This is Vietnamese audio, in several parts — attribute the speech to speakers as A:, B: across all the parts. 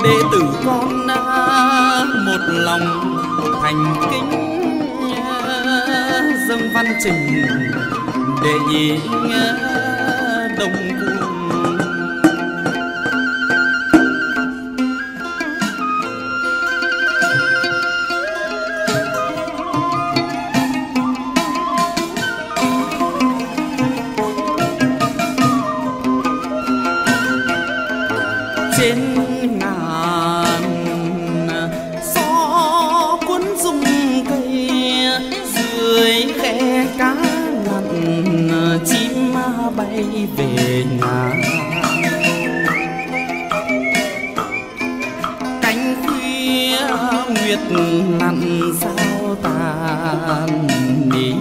A: đệ tử con một lòng thành kính dâng văn trình đệ nhị Đông Cung. Trên ngàn gió cuốn rung cây, dưới khe cá lặn chim bay về nhà. Cánh khuya nguyệt lặn sao tàn đi.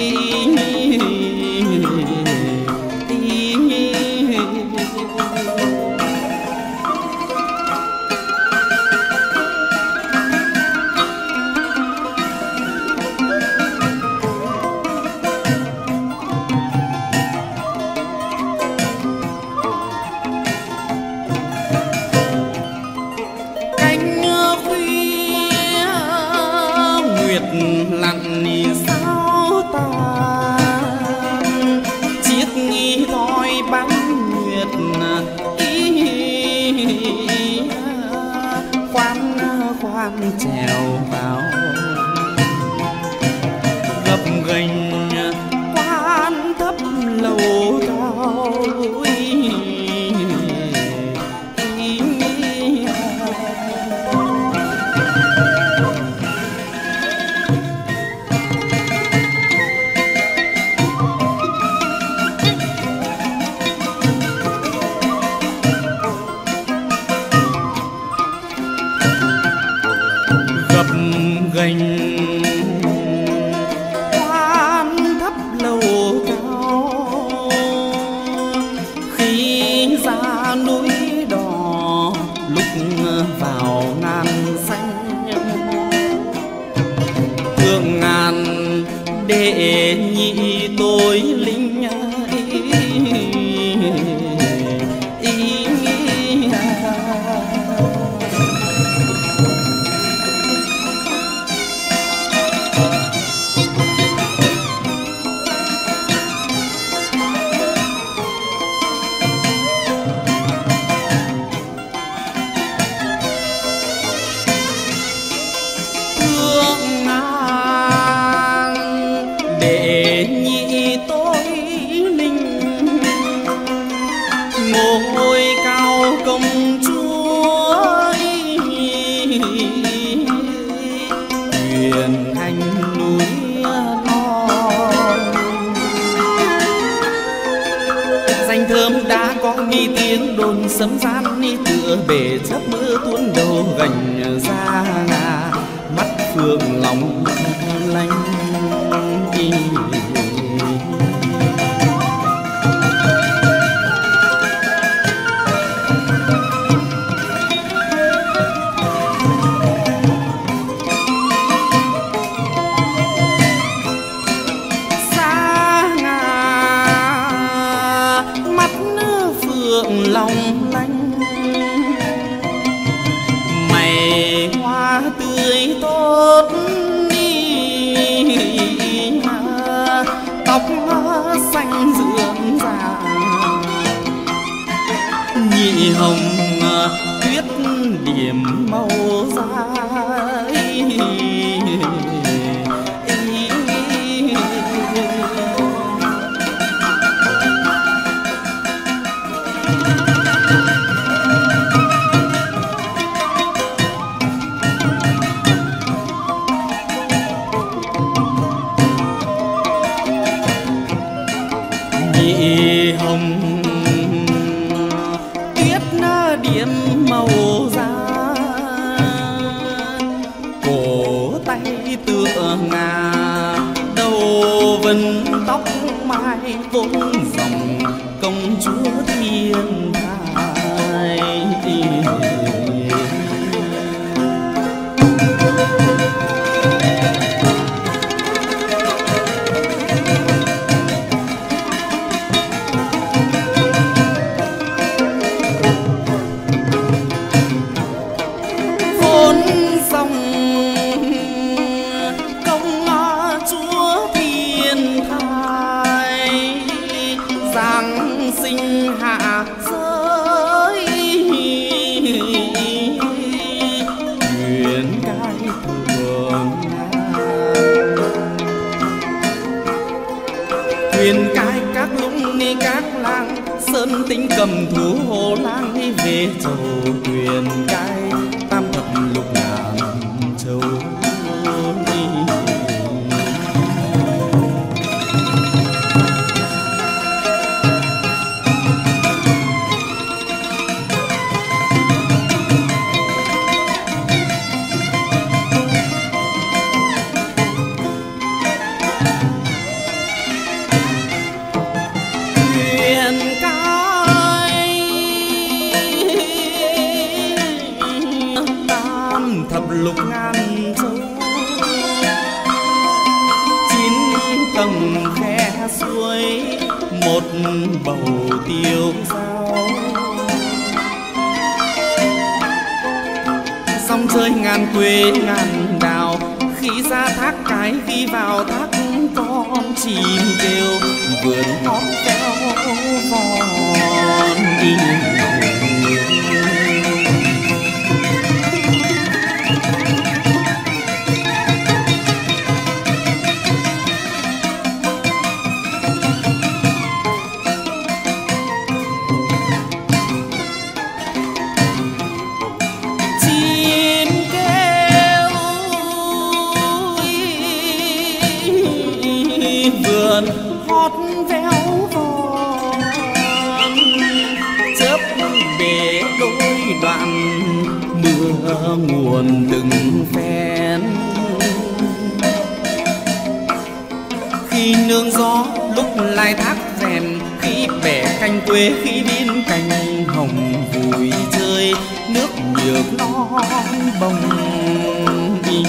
A: Lặn đi sao tàn chiếc nghi thoi bắn nguyệt khoan khoan trèo vào gập ghềnh quan thấp lầu cao. Gành quan thấp lầu cao, khi ra núi đỏ lúc vào ngàn xanh. Thượng ngàn đệ nhị tôi linh ngôi cao công chúa huyền hành núi non. Danh thơm đã có nghi tiếng đồn sấm gian ni tựa bể chớp mưa tuôn đầu gành ra mắt phượng lòng lanh. Long lanh mày hoa tươi tốt đi, tóc xanh rượm rà nhị hồng tuyết điểm màu da. Nhị hồng tuyết điểm màu da, cổ tay tựa ngà, đầu vân tóc mai vốn dòng công chúa thiên thai. hạ giới thuyền cái thượng thuyền cái các lũng đi các làng sơn tính cầm thú hồ lang đi về châu thuyền cái tam thập lục ngàn châu lục ngàn châu chín tầng khe suối một bầu tiêu dao sông chơi ngàn quê ngàn đào khi ra thác cái khi vào thác con chim kêu vườn hót véo von đi hót véo von chớp bể đôi đoạn mưa nguồn từng phen khi nương gió lúc lai thác rèn khi bẻ canh quê khi viên cành hồng vui chơi nước nhược non bông đi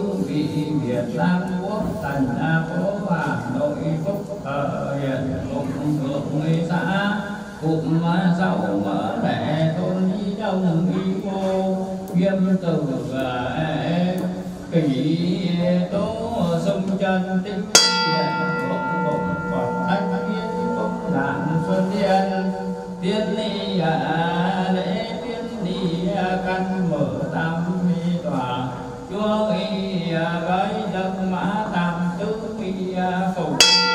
B: Việt Nam Quốc thành phố Hà Nội Phúc hiện thượng người xã cụm sau mở rẻ thôn đi đông đi cô viêm từ kỷ tố sông chân tinh điện thượng bụng còn thanh yên công đàn xuân điên tiên ni lễ tiên ni căn mở tam mi tòa chúa y với đất mã tam tứ mi phục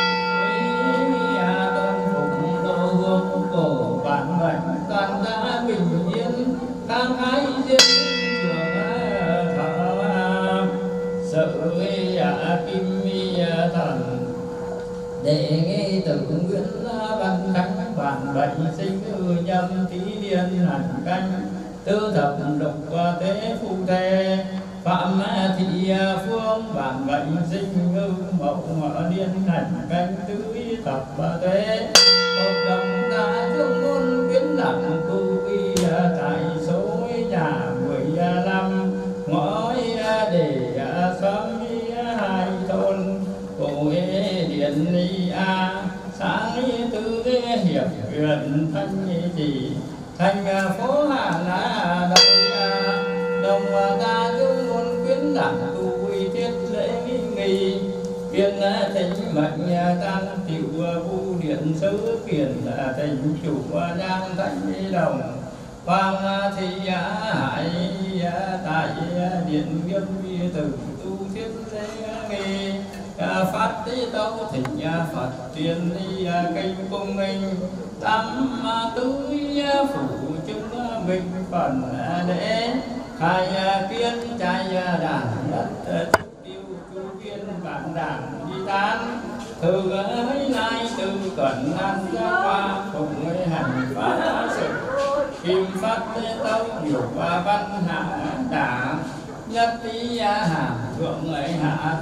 B: cổ bản mệnh toàn gia bình yên khang ái duyên trường thọ sự kim mi thần để nghe tử nguyện văn khánh bản bệnh sinh nhâm thí điên hành canh tư thập độc tế phu thê phạm thị phương bản bệnh sinh ngư mậu điên hành canh tứ thập tế hợp đồng ta thương môn biến nặng tu vi tại số nhà 15 ngõ để xóm 2 thôn cổ điện ni a sáng tư hiệp huyện thanh trì thành phố Hà Nội đồng ta thương môn biến nặng tu vi thiết lễ nghi kiên thịnh mệnh tăng tiểu vu điện sứ kiền thịnh chủ nhang thanh đồng hoàng thị hải tại điện nghiêm tử tu thiết lễ nghi phát tâu thịnh phật tiên ni cây cung minh tam tứ phủ chứng minh phần lễ khai kiến trai đàn đất bản đảng di tán từ ấy nay từ cẩn an ra qua cùng với hành pháp sự kim phát tâu nhiều và văn hạ đả nhất tí hàm thượng ấy hạ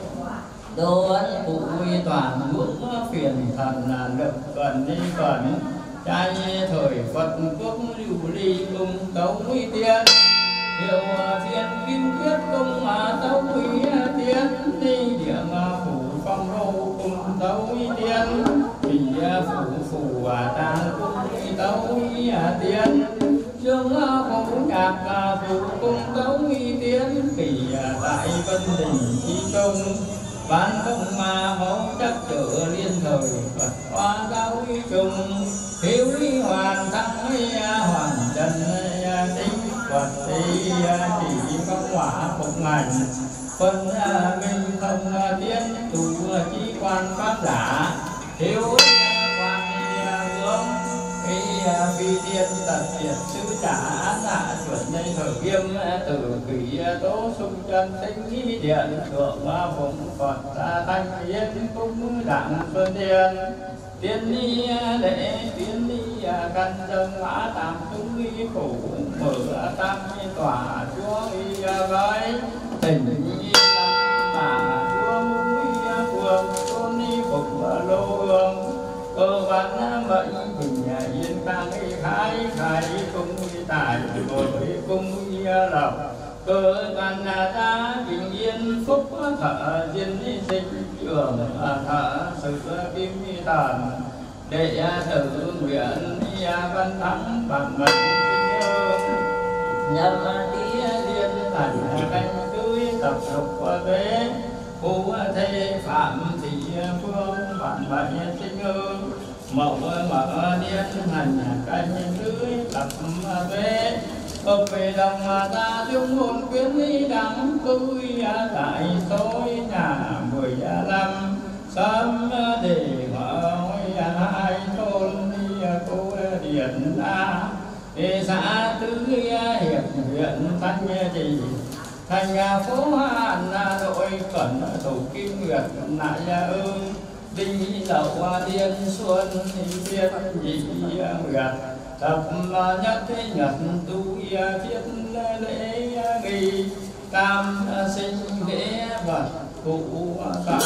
B: đô ấn phụ toàn quốc phiền thần là lực cần đi cần trai thời Phật quốc lưu ly cung tấu nguy tiên hiệu thiên kim quyết công tấu quý tiên đi địa phủ phong đô cung tấu tiên bình phủ tàng cung tấu tiên dương phủ nhạc phủ cung tấu tiên kỳ tại vân đình chi công ban công mẫu chắc trở liên thời Phật hoa giáo chung thiếu lý hoàn thắng hoàn trần tính Phật thì chỉ công quả phục ngành phân minh thông tiến tu chi quan pháp giả thiếu quan hướng phi thiên tật diệt sứ trả án hạ chuẩn đây thời nghiêm tử kỷ tố sung chân tinh điện thượng phụng Phật thanh yên cung đặng xuân điên tiên ni lễ tiên ni căn dân mã tam tứ phủ mở tam tòa chúa y với tình mà chúa mũi phường tôn ni phục lô hương cơ văn mệnh bình yên khang khai khai cung tài với cung lộc cơ toàn ta bình yên phúc thở diên sinh trường thở sự kim tần để thử nguyện văn thắng bằng mệnh nhâm tía liên thành canh cưới tập lục tế phú thế phạm thị phương bản mệnh sinh hương mậu mở niên hành canh cưới tập tế hợp về đồng ta chung hồn quyến lý đắng cưới tại tối nhà 15 sớm để mở hai thôn cô điện xã tứ hiệp huyện thanh trì thành phố Hà Nội cẩn thủ kim nguyệt lại ương đinh đậu tiên xuân thiên nhị nguyệt thập nhất nhật tu thiết lễ nghi tam sinh lễ vật cụ tặng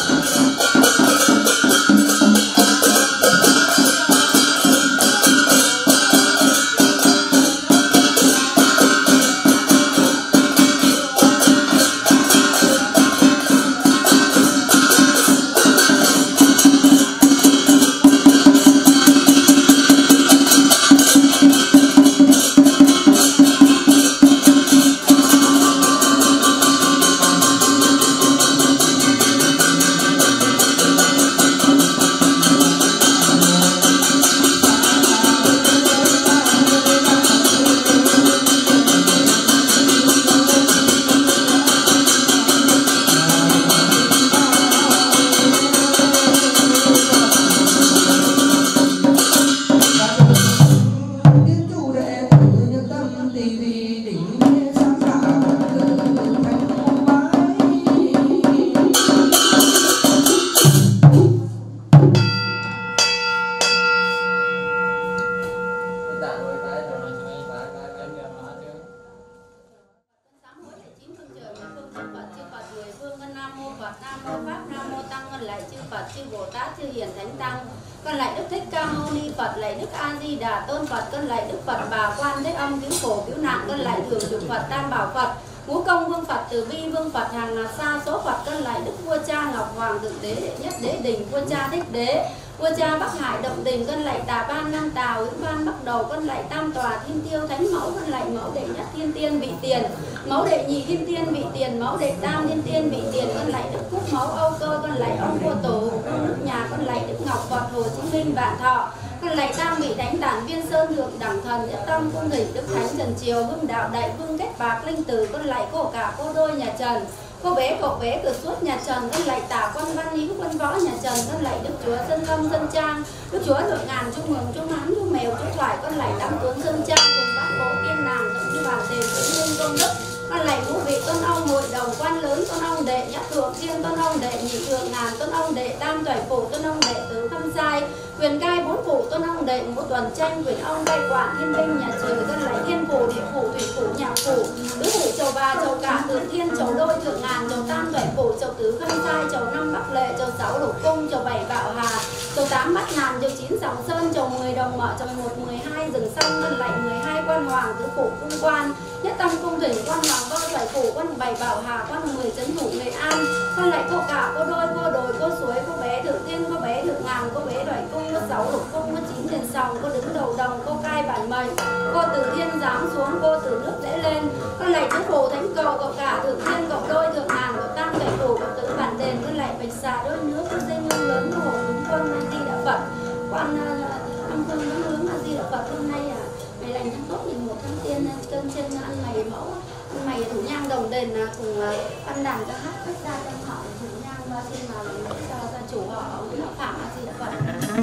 C: Đức Thích Ca Mâu Ni Phật, lạy Đức A Di Đà Tôn Phật, con lạy Đức Phật Bà Quan Thế Âm cứu khổ cứu nạn, con lạy Thường Trụ Phật Tam Bảo Phật, Ngũ Công Vương Phật, Từ Bi Vương Phật, hàng ngàn sa số Phật, con lạy Đức Vua Cha Ngọc Hoàng Thượng Đế Đệ Nhất Đế Đình, Vua Cha Thích Đế, Vua Cha Bắc Hải Động Đình, con lạy Tà Ban Nam Tào, Hữu Ban Bắc Đầu, con lạy Tam Tòa Thiên Tiêu Thánh Mẫu, con lạy Mẫu Đệ Nhất Thiên Tiên Vị Tiền, Mẫu Đệ Nhị Thiên Tiên Vị Tiền, Mẫu Đệ Tam Thiên Tiên Vị Tiền, con lạy Đức Phúc Mẫu Âu Cơ, con lạy ông Vua Tổ Hùng Vương nước nhà, con lạy Đức Ngọc Phật Hồ Chí Minh Vạn Thọ, con lạy Tam Vị Thánh Tản Viên Sơn Thượng Đẳng Thần Nhất Tâm Cung Thỉnh Đức Thánh Trần Triều Hưng Đạo Đại Vương Kết Bạc Linh Tử, con lạy cô cả cô đôi nhà Trần, cô bé cậu bé cửa suốt nhà Trần, con lạy Tả Quân Văn Hữu Quân Võ nhà Trần, con lạy Đức Chúa Dân Lâm Dân Trang, Đức Chúa Thượng Ngàn Trung Mường Trung Hán Trung Mèo Trung Thoại, con lạy Đăng Tuấn Dân Trang cùng bát bộ tiên nàng giống như bản đề quý nhân công đức, con lạy ngũ vị tôn ông hội đồng quan lớn, tôn ông đệ nhất thượng thiên, tôn ông đệ nhị thượng ngàn, tôn ông đệ tam toại phủ, tôn ông đệ tứ khâm sai, quyền cai bốn phủ, tôn ông đệ ngũ tuần tranh, quyền ông cai quản thiên binh nhà trời, con lạy thiên phủ địa phủ thủy phủ nhà phủ, tứ phủ chầu ba chầu cả thượng thiên chầu đôi thượng ngàn, chầu tam toại phủ, chầu tứ khâm sai, chầu năm bắc lệ, chầu sáu lục cung, chầu bảy bảo hà, chầu tám bát ngàn, chầu chín sòng sơn, chầu 10 đồng mở, chầu 11 12 rừng sông, con lạy 12 quan hoàng tứ phủ cung quan, nhất tâm cung thỉnh quan hoàng bao toại phủ, quan bảy bảo hà, quan 10 trấn thủ Nghệ An, con lạy cô cả cô đôi cô đồi cô suối cô bé thượng thiên cô bé thượng ngàn, cô bé đoại cung, cô sáu lục cung, cô chín tiền sòng, cô đứng đầu đồng, cô cai bản mệnh, cô từ thiên giáng xuống, cô từ nước dễ lên, con lạy tứ phủ thánh cầu, cậu cả thượng thiên, cậu đôi thượng ngàn, cậu tam toại phủ, cậu tứ bản đền, con lạy bạch xà đôi nước, con dây nhung lớn, cô hồ đúng quân A Di Đà Phật, quan âm phương lớn hướng A Di Đà Phật. Hôm nay ngày lành tháng tốt 11 tháng Tiên, trên ăn mày mẫu, ăn mày thủ nhang đồng đền cùng văn đàn ca hát khách gia trong họ thủ nhang và xin mà lễ cho gia chủ họ Phạm A Di Đà Phật.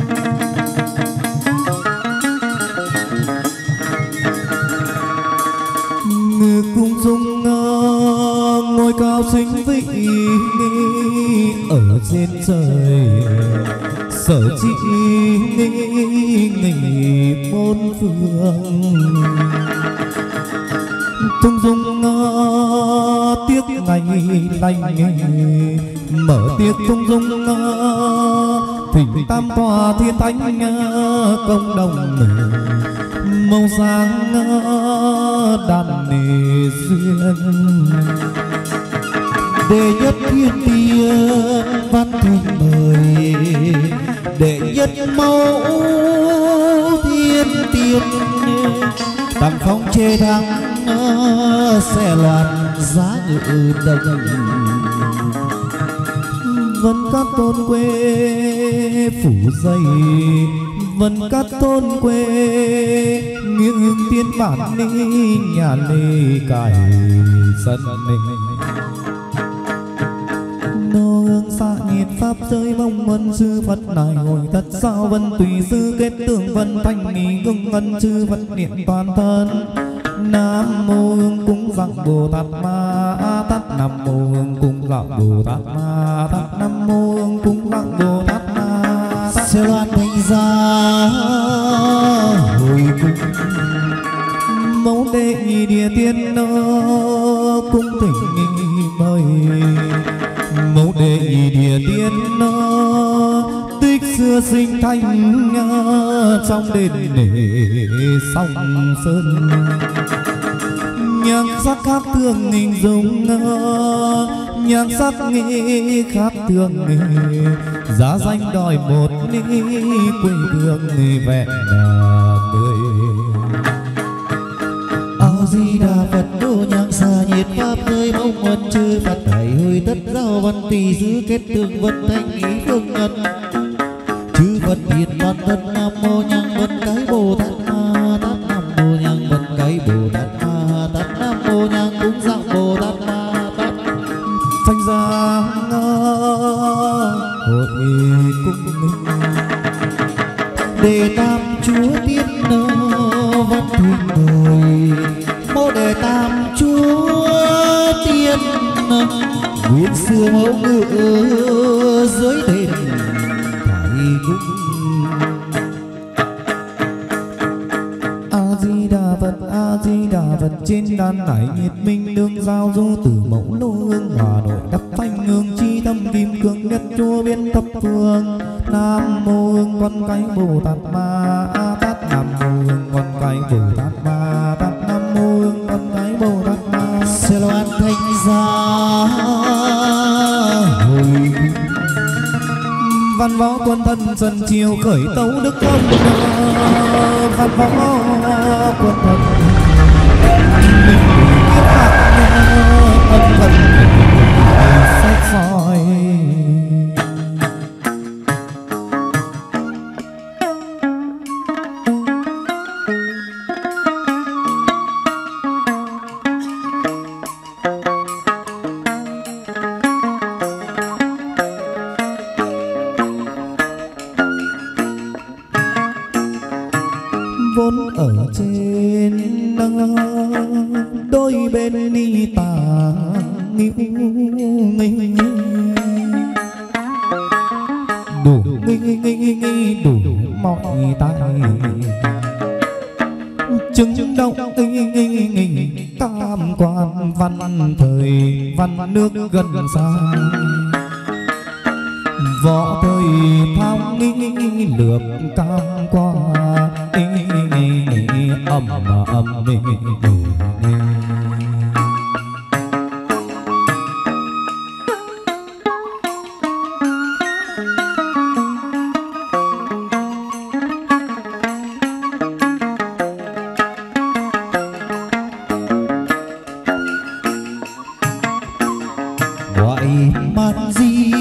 D: Cung dung ngôi cao sinh vị ở trên trời, sở chỉ nghỉ bốn phương, tung dung tiếc ngày lành, mở tiệc tung dung thỉnh tam tòa thiên thánh công đồng, màu sáng đàn duyên, đệ nhất thiên tiên văn thuynh mời, đệ nhất mẫu thiên tiên tặng phong chê thắng xe loạn giá ngự đồng, vân các tôn quê phủ dày, vân các tôn quê nghiêng tiên bản ni nhà lê cải sân nô hương xa nhiệt pháp giới mong ân sư Phật này ngồi thật sao vân tùy sư kết tương vân thanh nghi ngưng ân sư Phật niệm toàn thân. Nam mô hương cúng dặn Bồ Tát Ma Tát, Nam mô hương cúng dặn Bồ Tát Ma Tát, Nam mô hương cúng dặn Bồ Tát Ma Tát. Sẽ loan thành ra hồi cung mẫu đệ nhị địa tiên cung thỉnh mời, mẫu đệ nhị địa tiên tích xưa sinh thanh trong đền để song sơn, nhan sắc khác thường hình dung, nhan sắc nghĩ khác thường, giá danh đòi một quê hương vẹn người. A Di Đà Phật đô nhang xa nhiệt pháp giới mong ân chư Phật thầy hơi tất giao văn tỳ giữ kết tương vân thanh ý phương nhân, chư Phật hiện toàn thân. Nam mô nhang vân cái Bồ Tát Ma Tát, Nam mô nhang vân cái Bồ Tát Ma Tát, Nam mô nhang cúng dặn Bồ Tát Ma Tát. Thành ra hội cung đề tam chúa tiên văn thuynh đời, mô đề tam chúa tiên nguyên xưa mẫu ngự dưới đền thải cung. A Di Đà Phật, A Di Đà Phật, trên đàn đại nhiệt minh đương giao du từ mẫu lô hương Hà Nội đắp phanh hương chi tâm kim cương nhất chúa biến thập phương. Nam mô Hương Con Cái Bồ Tát Ma Tát. Nam mô Hương Con Cái Bồ Tát Ma Tát. Nam mô Hương Con Cái Bồ Tát Ma.
E: sẽ loan thanh gia hồi
D: văn võ quân thân dân chiều khởi tấu đức công. Văn võ quân thân kiếp bạc âm thần sách soi. Vốn ở trên đôi bên ni tàng nghi đủ đủ mọi tai chứng động tam quan văn thời văn nước gần xa. Võ thời thao lược cam qua âm
E: ngoại man di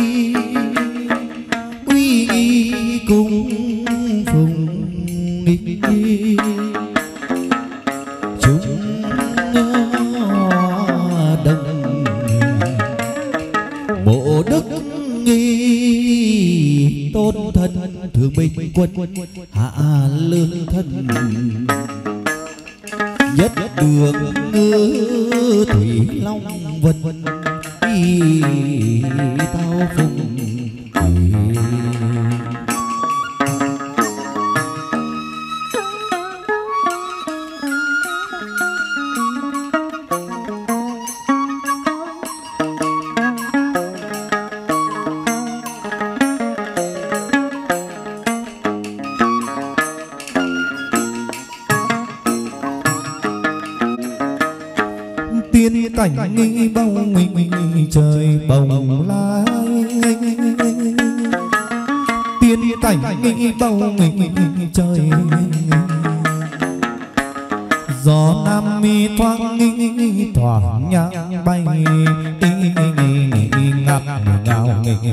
E: uy nghi cung phùng nghi chúng đông bộ đức nghi tôn thân thường bình quân hạ lương thân nhất đường ngư thủy long vân tao phùng
D: tiên cảnh nghi bông nghi trời bồng lai. Tiên cảnh nghi bông nghi trời gió nam mi thoáng nghi thoảng nhang bay ngạt ngào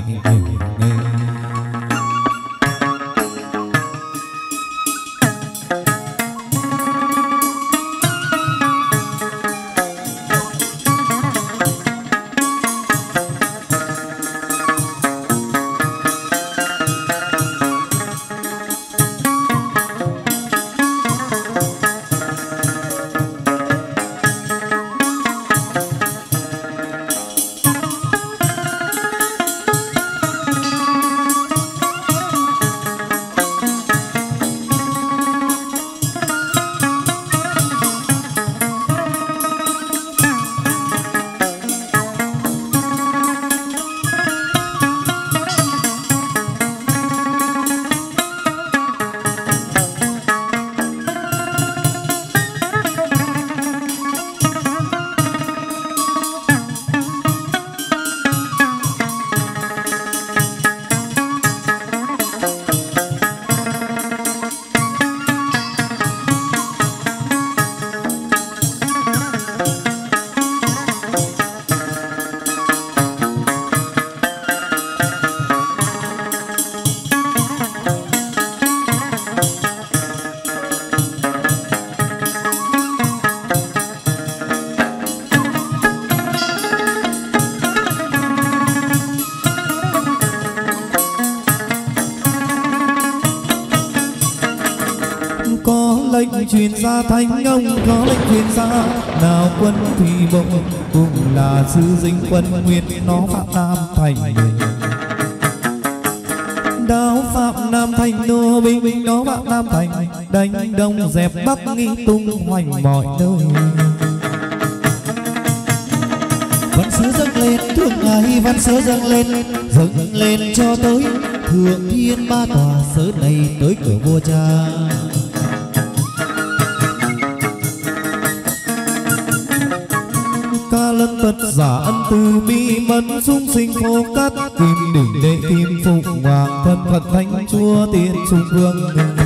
D: lệnh truyền ra thánh ông, có lệnh truyền ra nào quân thủy bộ cùng là sư dinh quân nguyệt nó phạm nam thành. Đáo phạm nam thành đô binh nó phạm nam thành, đánh đông dẹp bắc nghi tung hoành mọi nơi.
E: vẫn sứ dâng lên, thượng ngài văn sứ dâng lên cho tới thượng thiên ba tòa sớ này tới cửa vua cha. Ca lân tật giả ân từ bi mẫn sung sinh phô cát kim đỉnh đệ kim phụng hoàng thân phật thánh chúa tiên sung vương.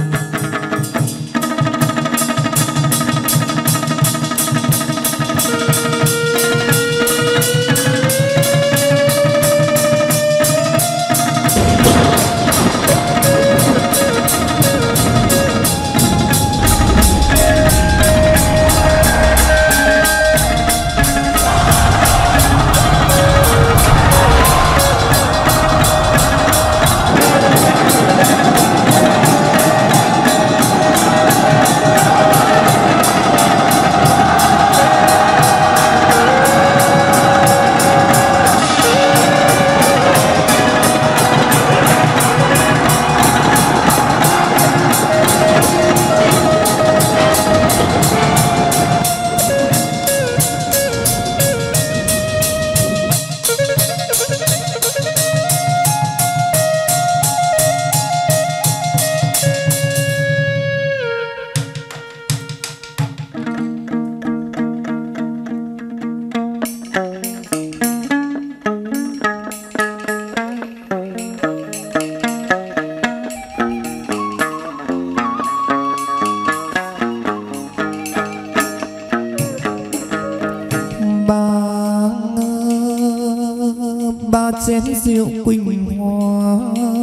E: Chén rượu quỳnh hoa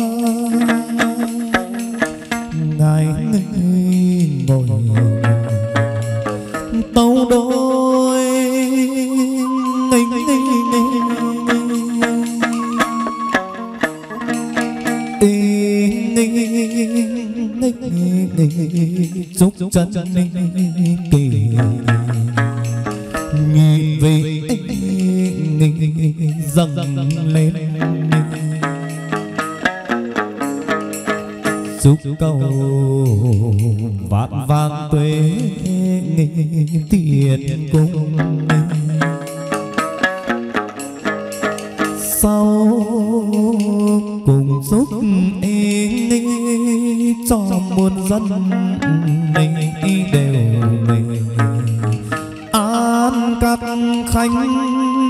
E: ngài ngồi tấu đôi chúc chân kỳ nhìn về dâng lên chúc cầu vạn vạn tuế tiền cung sau cùng giúp cho muôn dân đều an các khánh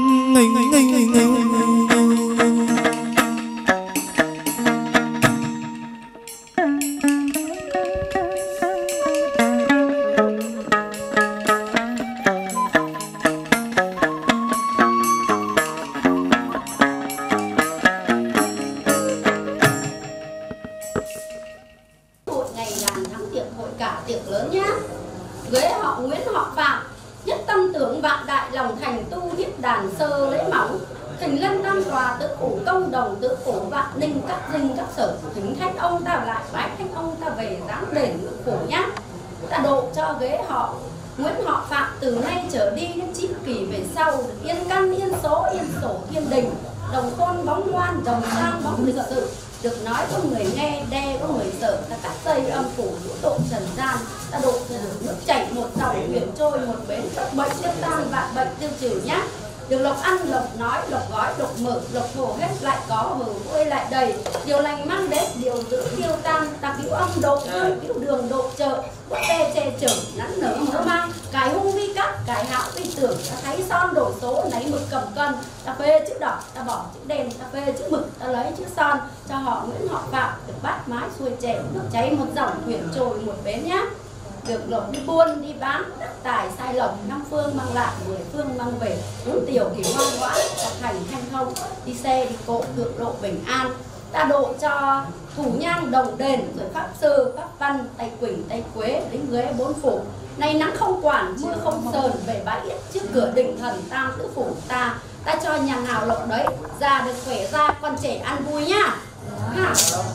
C: được nói có người nghe, đe có người sợ, ta cắt dây âm phủ vũ độ trần gian, ta độ nước chảy một dòng, thuyền trôi một bến, các bệnh tiêu tan, vạn bệnh tiêu trừ nhá. Được lộc ăn, lộc nói, lộc gói, lộc mở, lộc thổ hết lại có, hở vui lại đầy. Điều lành mang đến, điều giữ tiêu tan, ta cứu âm độ, cứu đường độ chợ, có tê che chở, nắn nở mỡ mang, cải hung vi cắt, cải hạo vi tưởng, ta thấy son đổi số, lấy mực cầm cân, ta phê chữ đỏ, ta bỏ chữ đen, ta phê chữ mực, ta lấy chữ son, cho họ Nguyễn họ Phạm được bát mái xuôi chảy, nước cháy một dòng, thuyền trôi một bến nhá. Được lộc đi buôn, đi bán, đất tài sai lộc, năm phương mang lại, 10 phương mang về, bốn tiểu thì ngoan ngoãn, học hành thanh thông, đi xe, đi cộ, thượng lộ bình an. Ta độ cho thủ nhang đồng đền, rồi pháp sư, pháp văn, tay quỳnh, tay quế, lính ghế bốn phủ. Nay nắng không quản, mưa không sờn, về bãi yết trước cửa đình thần tam tứ phủ ta. Ta cho nhà nào lộc đấy, già được khỏe ra, con trẻ ăn vui nhá. Ha.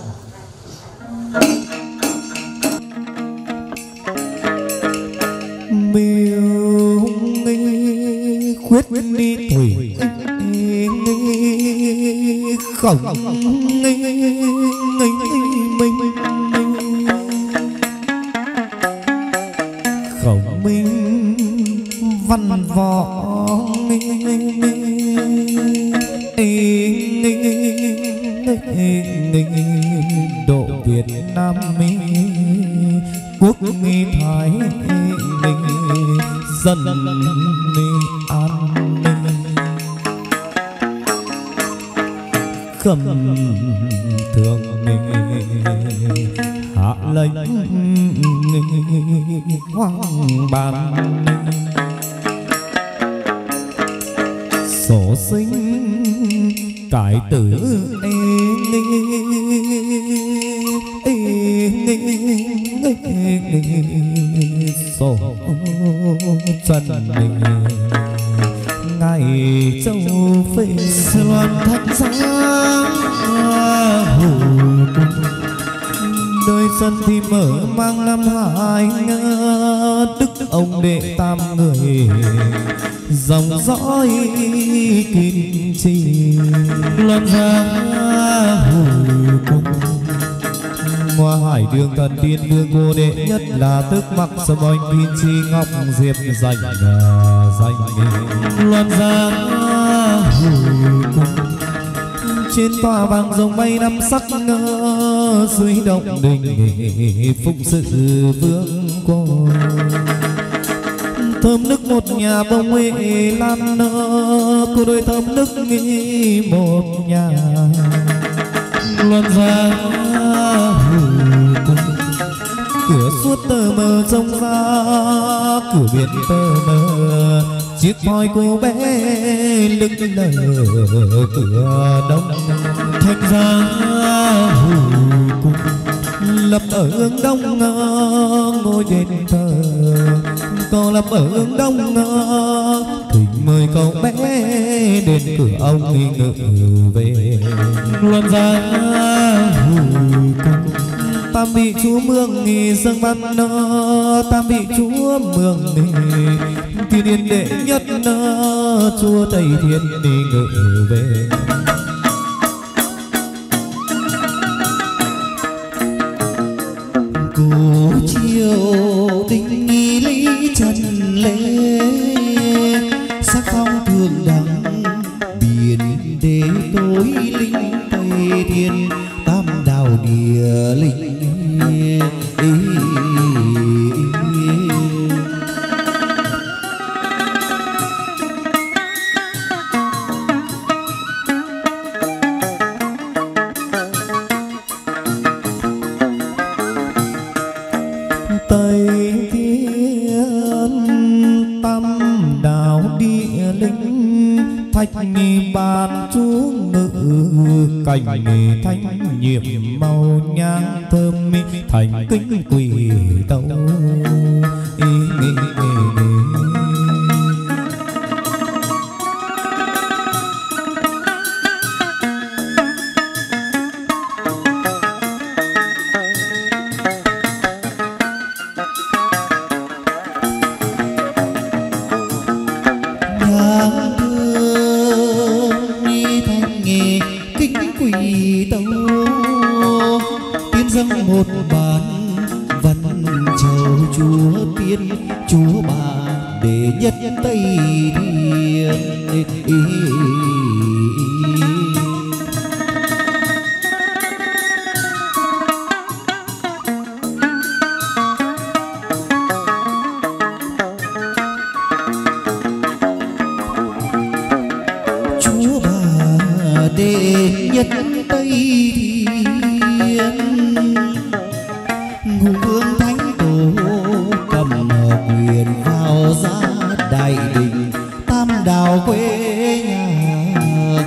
E: Miêu khuyết đi thủy khổng minh khổng minh văn võ quốc nghi thái ninh dân an ninh khâm thượng hạ lệnh hoàng ban sổ sinh cải tử sổ trần ngày châu phê loan thánh giá hủ đời sân thì mở mang năm hai đức ông đệ tam người dòng dõi kim chi loan ra hủ cung hoa hải đường thần tiên vương cô đệ nhất là tức mặc sâm oanh kim chi ngọc diệp dành loan ra hủ cung trên tòa vàng rồng bay năm sắc dưới động đình phụng sự vương cô thơm nức một nhà bông huệ lan nở cô đôi thơm nức một nhà loan ra cửa suốt tờ mờ trông ra cửa biển tờ mờ chiếc voi cô bé lưng lờ cửa đông thành ra hủ cung lập ở hướng đông ngôi đền thờ cô lập ở hướng đông thỉnh mời cậu bé đến cửa ông ngự về loan ra hủ cung tam vị chúa mương dâng văn tam vị chúa mương thiên điển đệ nhất chúa tây thiên ngự về
D: cô chiều tình nghi lý trần lễ sắc phong thường đẳng biển đế tối linh tây thiên tam đào địa linh
E: Tây thiên tam đào địa linh thạch bàn chú ngự cảnh thanh nhiệm màu nhang thơm thành kính quỳ tâu
D: một bàn văn chầu chúa tiên chúa bà đệ nhất tây thiên chúa bà đệ nhất tây thiên ngũ vương thánh tổ cầm quyền vào giá đại đình tam đào quê nhà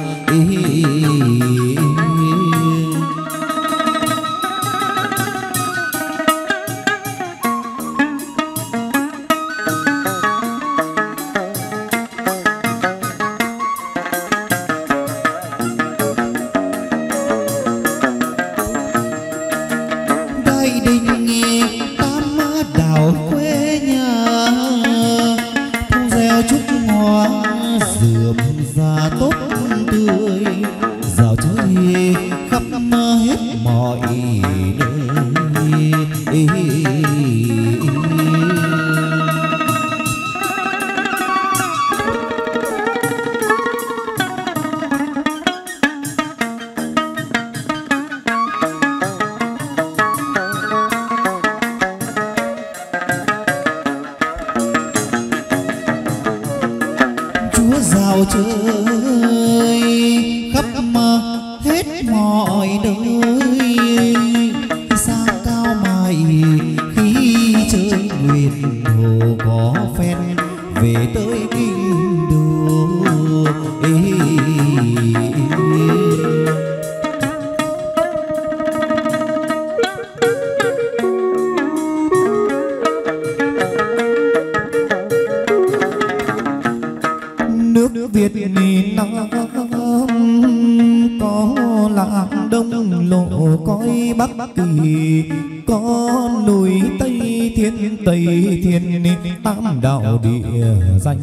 D: đại đình tam đào quê nhà thu gieo trúc hoa dườm ra tốt tươi dạo chơi khắp hết mọi nơi Bắc Kỳ, có núi Tây Thiên, Tây Thiên tam đạo địa danh.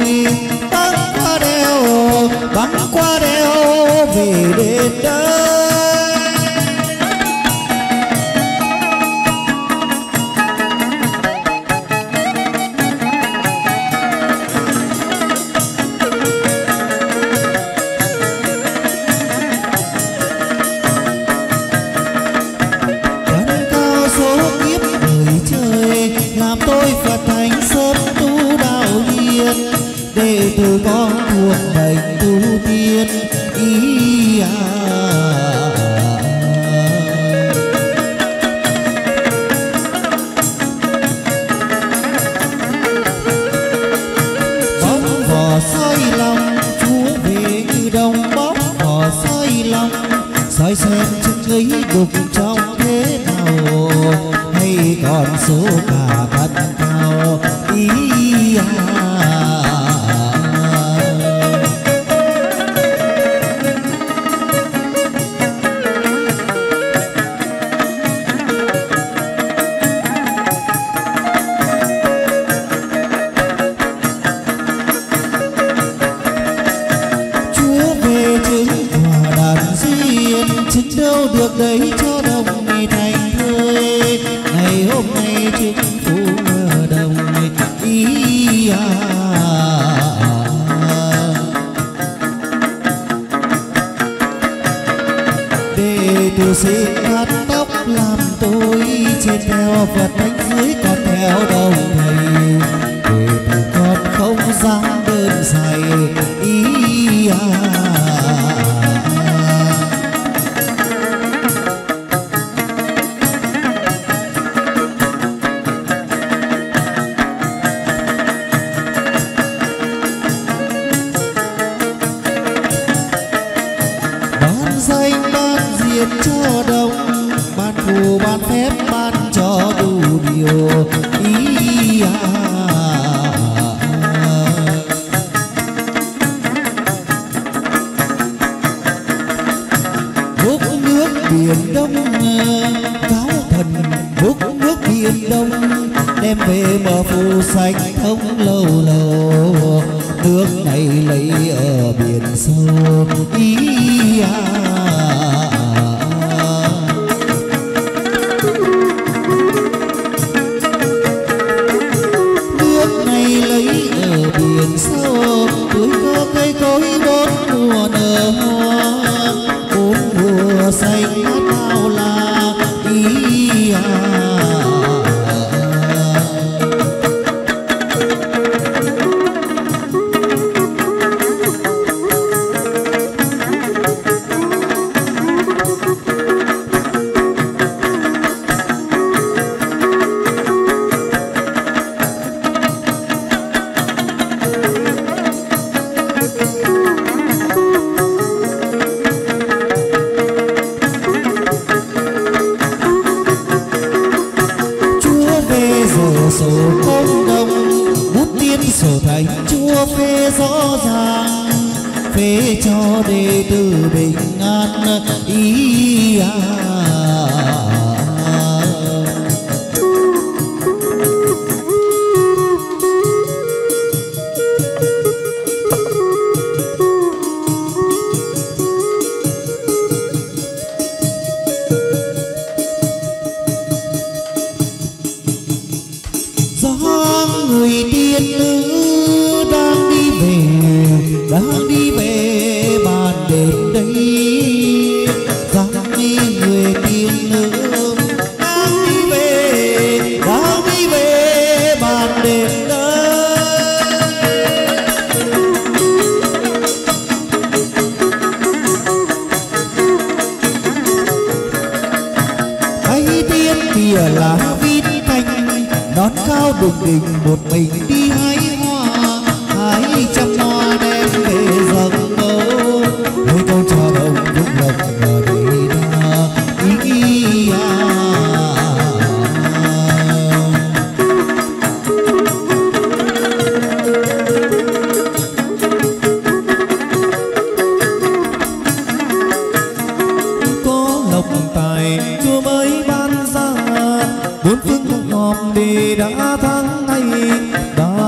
E: băng qua đèo về đến đây.
D: Gắn cao số kiếp người trời làm tôi Phật thánh sớm tu đạo hiền, đệ tử con thuộc mệnh tu tiên ý bóng vỏ soi lòng Chúa về như đồng bóng vỏ soi lòng, soi xem chứng ấy đục trong thế nào hay còn số cả thật cao ý chứng đâu được đấy cho đồng ngày thành thơi, ngày hôm nay chứng phủ đồng ý đệ tử xin cắt tóc làm tôi trên theo Phật thánh dưới còn theo đồng thầy, đệ tử con không dám đơn giày ý danh ban diệt cho đồng, ban phù ban phép ban cho đủ điều ý hút nước biển đông cáo thần, hút nước biển đông đem về mở phù sạch thông lâu lâu, nước này lấy ở biển sâu ý nước này lấy ở biển sâu, tưới có cây cối bốn mùa nở hoa, bốn mùa xanh ngát bao la ý sổ công đồng bút tiên sổ thánh Chúa phê rõ ràng, phê cho đệ tử bình an ý người tiên nữ đang đi về bàn đền đây, rằng người tiên nữ đang đi về bàn đền đây. Thấy tiên kìa là vít canh nón cao đùng đỉnh một mình đi hái hoa, hái trăm hoa đem về dâng mẫu, mấy câu trò đồng vững lòng ở đây đa ý có lộc tài Chúa mới ban ra, bốn phương ngọc ngòm để đã tháng ngày đã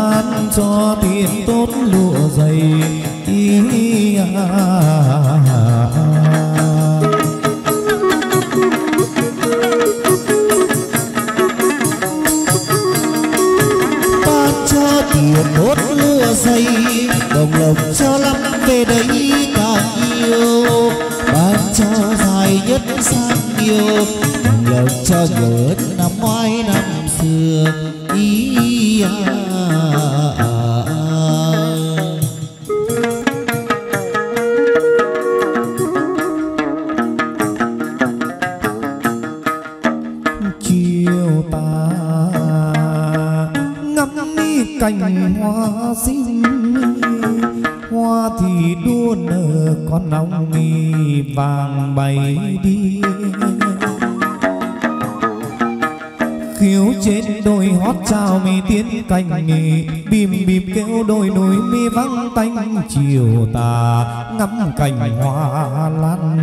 E: đồng lộc cho lắm về đấy càng yêu, ban cho dài nhất sang nhiều, đồng lộc cho nhớ năm ngoái năm xưa ý
D: chiều ta ngắm cành hoa xinh, hoa thì đua nở con ong vàng bay đi, khiếu trên đồi hót chào mi tiến cành bìm bìm kêu đôi núi mi vắng tanh, chiều ta ngắm cành hoa lan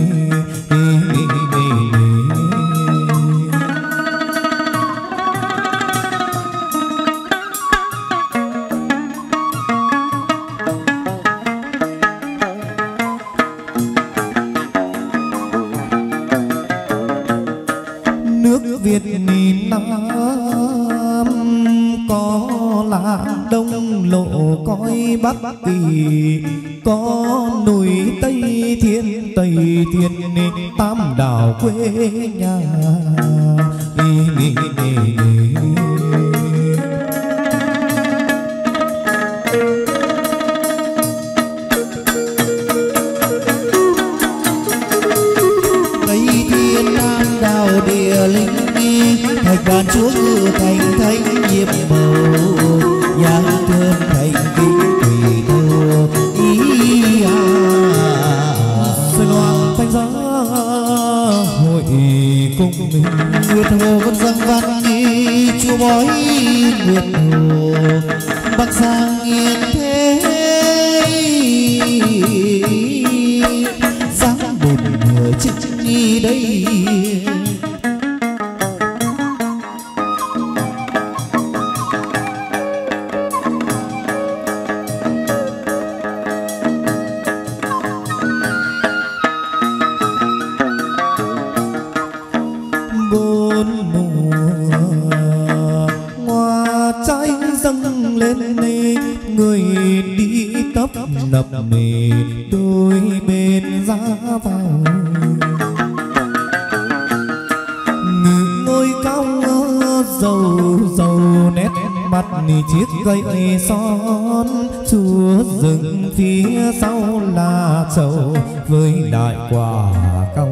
D: Việt Nam có làng Đông Lộ cõi Bắc Kỳ, có núi Tây Thiên Tam đảo quê nhà.
E: Tây Thiên Nam đảo địa linh, thạch bàn chúa ngự thành thánh nhiệm màu, nhang thơm thành kính thủy thô ý
D: Sài Loan thanh giá hội cung
E: Nguyệt Hồ con dâng văn đi chúa bói Nguyệt Hồ Bắc Giang yên thế dáng bùn hở chức đi đây.
D: nập nề đôi bên giá vào ngôi cao dầu dầu nét mặt chiếc gậy son, chúa rừng phía sau là trầu với đại quả cau.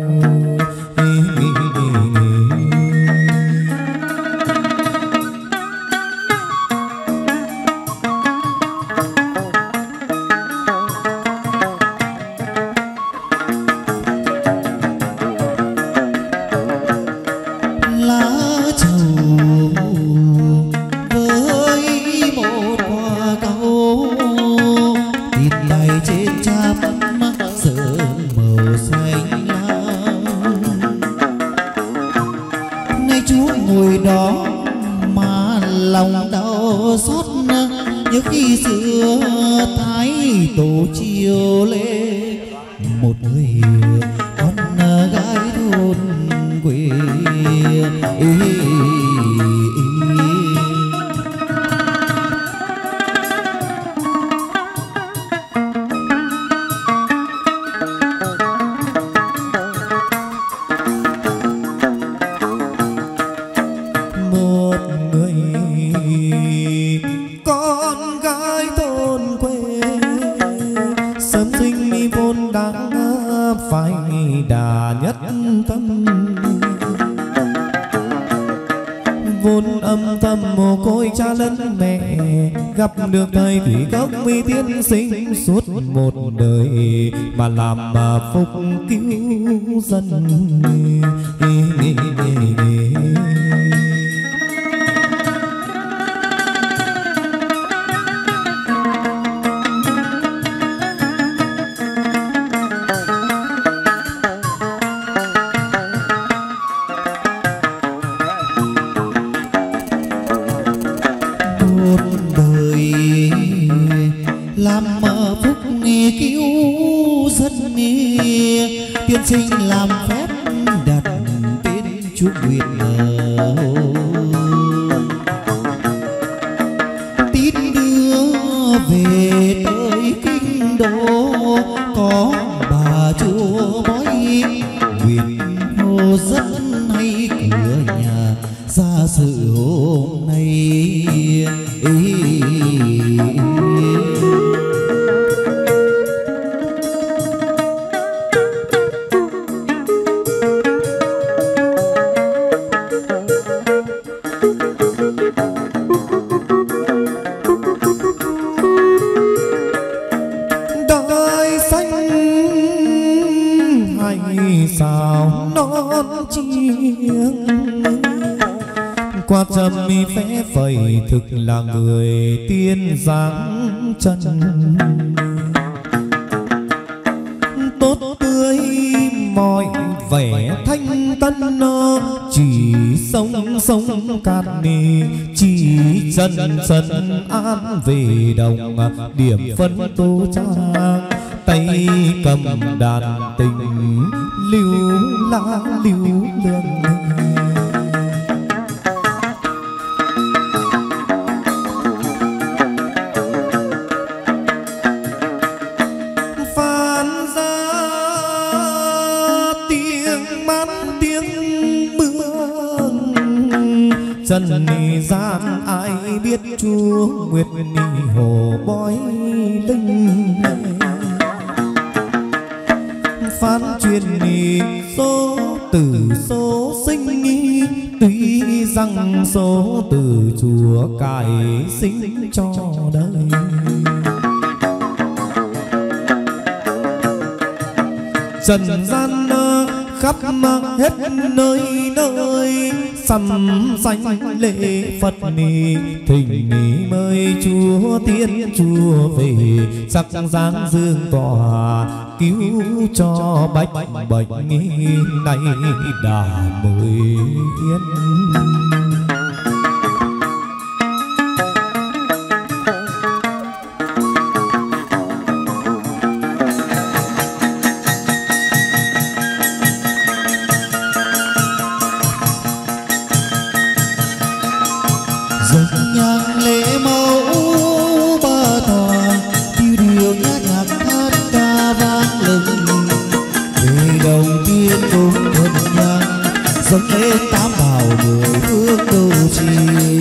D: Được thầy thủy cốc mi tiên sinh suốt một đời mà làm phục cứu dân.
E: Về có bà chúa bói nguyện hô rất hay cửa nhà ra sự hôm nay. Sao non chiêng qua trầm phé phẩy thực là người tiên dáng chân tốt tươi mọi vẻ thanh tân chỉ sống sống cát ni chỉ chân chân an về đồng điểm phân tô trang tay cầm đàn tình lưu lãng lưu lương phán ra tiếng mát tiếng mưa chân ni gian ai biết chúa nguyệt ni hồ bói linh phán truyền ni số tử số sinh nghi tuy rằng số từ chúa cải sinh cho đời trần gian khắp hết nơi nơi sầm xanh lễ Phật ni thỉnh ni mời chúa tiên chúa về sắc dáng dương tỏa cứu cho bách bệnh này đã mới yên.
D: dâng lên tám bảo mười phương đồ trì.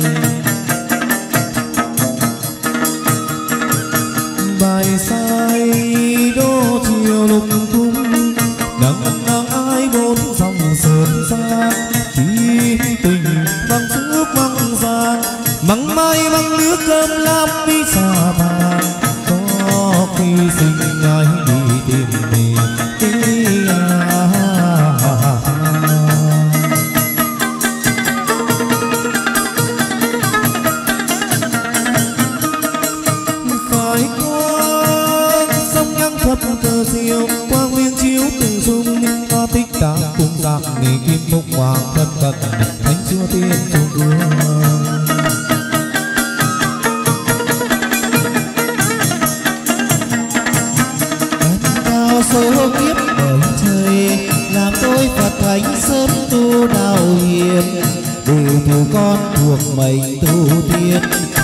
D: Bài sai đô chiều lục cung nắng nắng ai bốn dòng sơn xa tím tình bằng nước măng ra măng mai măng nước cơm lam đi xa vàng có khi sinh ai đi tìm mình cờ diệu quang nguyên chiếu từng dung hoa tích tắc cùng dạng nghề kim phúc hoàng thân cận thánh chúa tiên trung vương cao số kiếp đời trời làm tôi Phật thánh sớm tu đạo hiền đều từ con thuộc mệnh tu tiên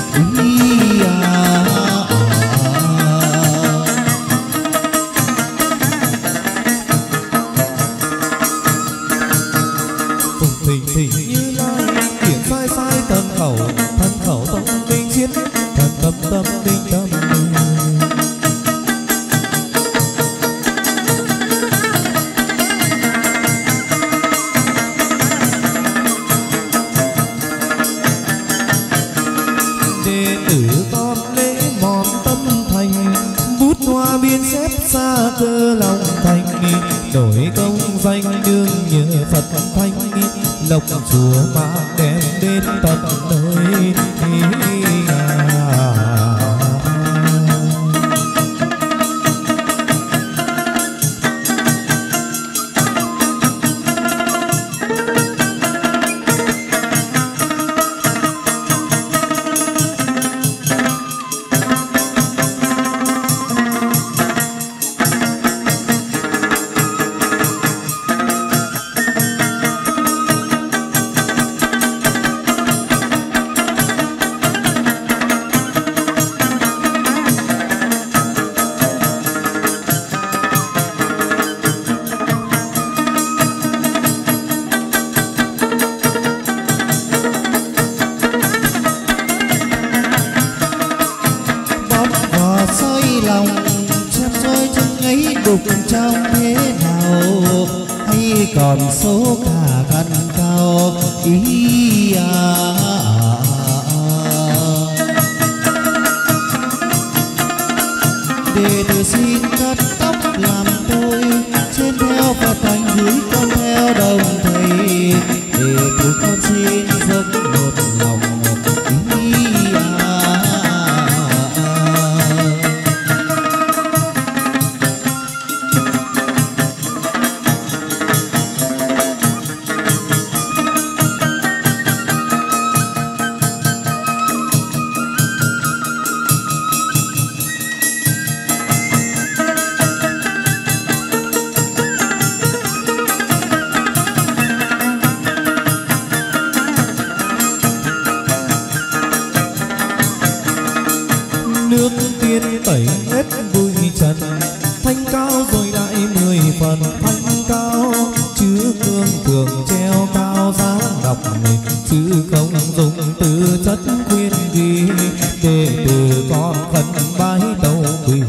D: thỉnh như lai điển sai sai thân khẩu tâm minh chiến thần tâm tâm minh tâm đệ tử con lễ mòn tâm thành bút hoa biên xếp xa cơ lòng thành đổi công danh đương nhờ Phật thánh lộc chúa mang đem đến tận nơi
E: soi lòng chép soi chân ấy đục trong thế nào hay còn số cả căn cao ý Đệ tử xin cắt tóc làm tôi trên theo Phật thành dưới con theo đồng thầy đệ tử con xin dâng một lòng ý
D: nước tiên tẩy hết bụi trần thanh cao rồi đại 10 phần thanh cao chứ cương thường treo cao giá đọc mình chứ không dùng từ chất khuyên ghi đệ tử con khấn bái tâu quỳ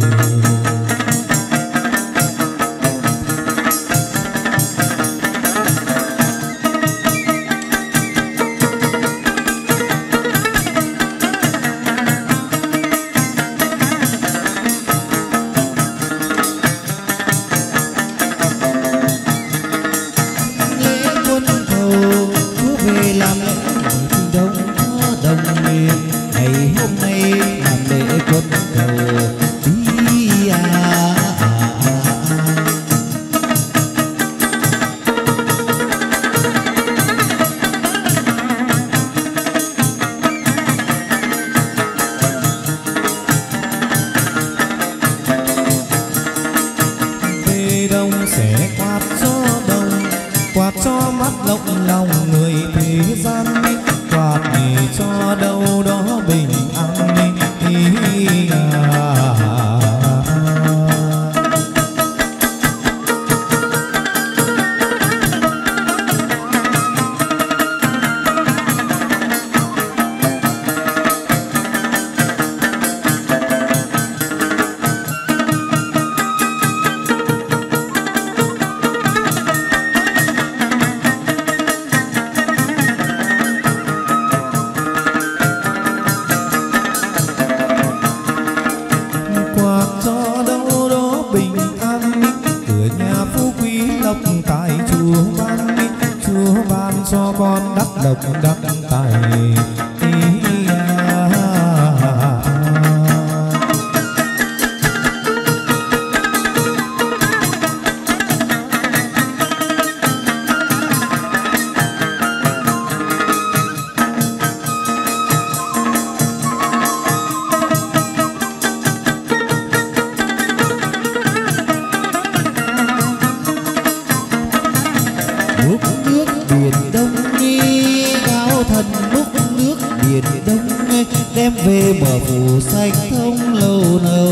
D: đem về bờ phủ xanh thông lâu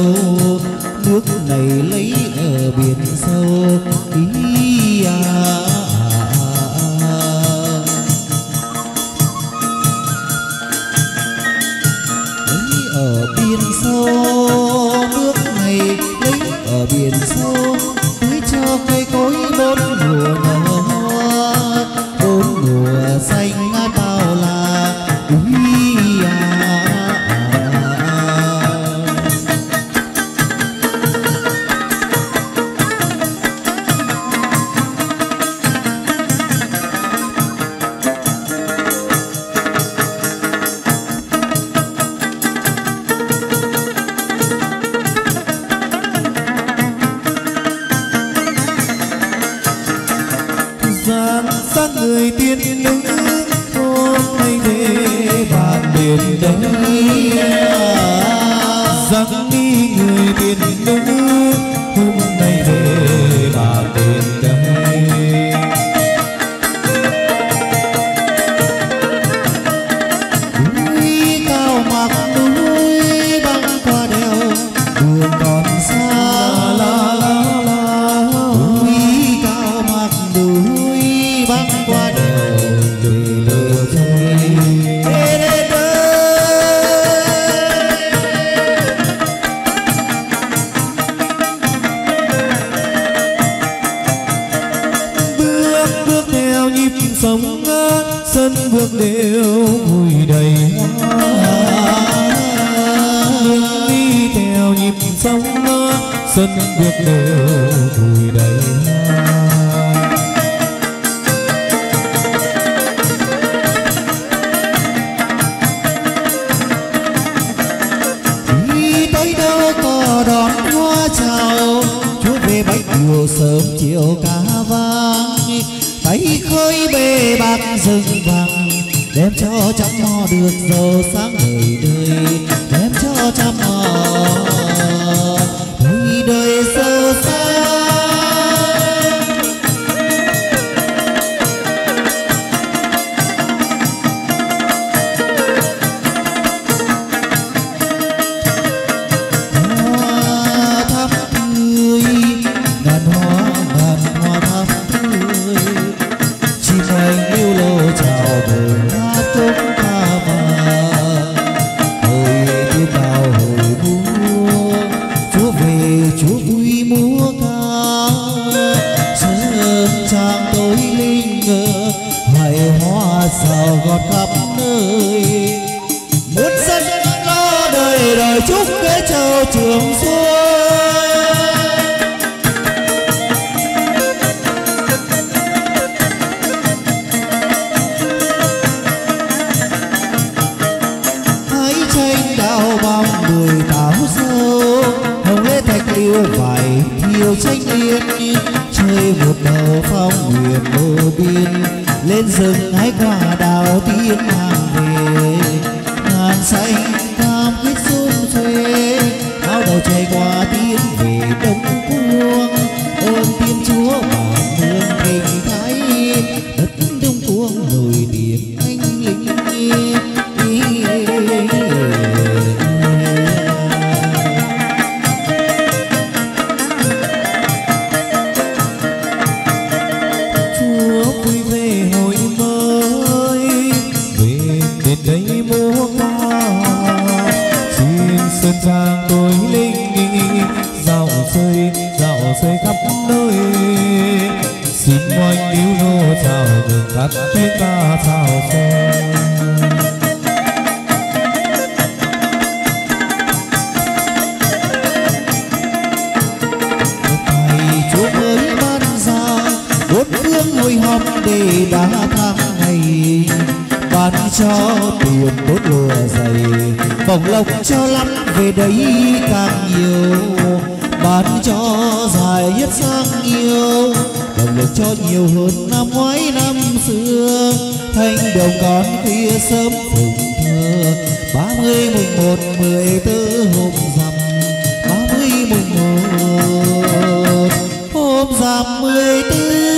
D: nâu nước này lấy ở biển sâu ý lấy ở biển sâu nước này lấy ở biển sâu tưới cho cây cối bốn mùa nở hoa bốn mùa xanh bao la sang người tiên nữ hôm nay về bàn biển đây rằng đi người tiên nữ hôm nay về bàn biển đây
E: núi cao mặc núi băng qua đèo đường còn xa núi cao mặc núi băng qua đèo đường lừa chơi sống sân vườn đều vui đầy hoa, đi theo nhịp sống sân vườn đều vui đầy hoa.
D: Đi tới đâu có đón hoa chào, Chúa về bách điều sớm chiều cá vang, tay khơi bề bạc rừng vàng, đem cho trăm mò được giàu sáng đời đời, đem cho trăm mò đời đời giàu sáng. Hoa thắm tươi ngàn hoa thắm tươi, chim anh lưu lô chào mừng hát khúc ca vàng, hồi tiếng đào hồi buông, Chúa về Chúa vui múa ca, sớm trăng tối linh ngờ, hài hoa sao gót khắp nơi, muôn dân lo đời đời chúc kế châu trường xuôi. Mười táo dâu hồng lê thạch liêu vải thiêu tranh liên, chơi một đầu phong huyền bờ biên, lên rừng hái quả đào tiến hàng về, ngàn xanh cam quýt xum xuê, áo đầu chạy qua tiến về đông cuông, ơn tiên Chúa bản hương kinh thái, đất đông cuông nổi tiếng anh linh.
E: Sơn trang tối linh dạo rơi khắp nơi, xin oanh níu nô chào mừng cắt tiếng ca chào xuân.
D: Thầy Chúa mới ban ra bốn phương hội họp để đá tháng ngày, ban cho tiền tốt lùa dày, bổng lộc cho lắm về đấy càng nhiều, ban cho dài nhất sang nhiều, động lực cho nhiều hơn năm ngoái năm xưa, thanh đồng con khuya sớm phụng thơ, 30 mùng 1 14 hôm rằm, 30 mùng 1 hôm rằm 14.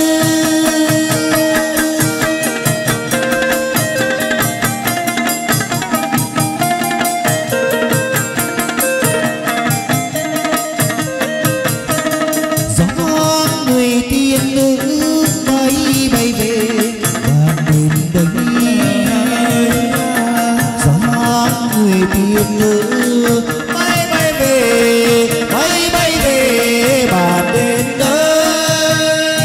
D: Tiên nữ bay bay về bàn đến đây.